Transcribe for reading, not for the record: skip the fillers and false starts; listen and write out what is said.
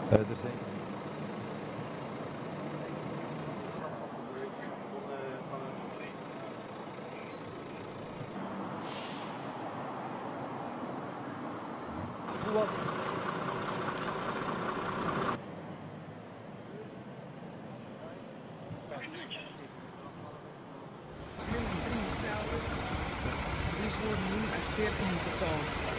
Er zijn... Hoe was het? Slim 3 worden nu uit 14 in totaal.